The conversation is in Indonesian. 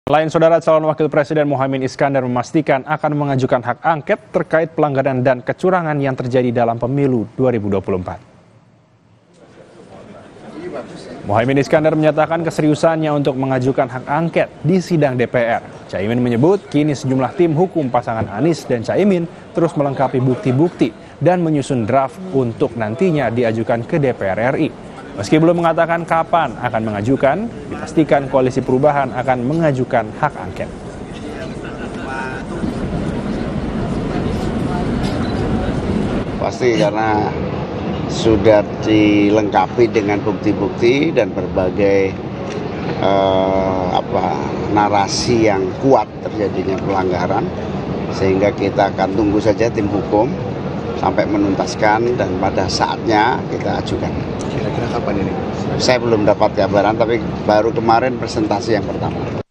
Selain saudara, calon wakil presiden Muhaimin Iskandar memastikan akan mengajukan hak angket terkait pelanggaran dan kecurangan yang terjadi dalam pemilu 2024. Muhaimin Iskandar menyatakan keseriusannya untuk mengajukan hak angket di sidang DPR. Caimin menyebut kini sejumlah tim hukum pasangan Anies dan Caimin terus melengkapi bukti-bukti dan menyusun draft untuk nantinya diajukan ke DPR RI. Meski belum mengatakan kapan akan mengajukan, dipastikan Koalisi Perubahan akan mengajukan hak angket. Pasti karena sudah dilengkapi dengan bukti-bukti dan berbagai narasi yang kuat terjadinya pelanggaran, sehingga kita akan tunggu saja tim hukum sampai menuntaskan dan pada saatnya kita ajukan. Kira-kira kapan ini? Saya belum dapat kabaran, tapi baru kemarin presentasi yang pertama.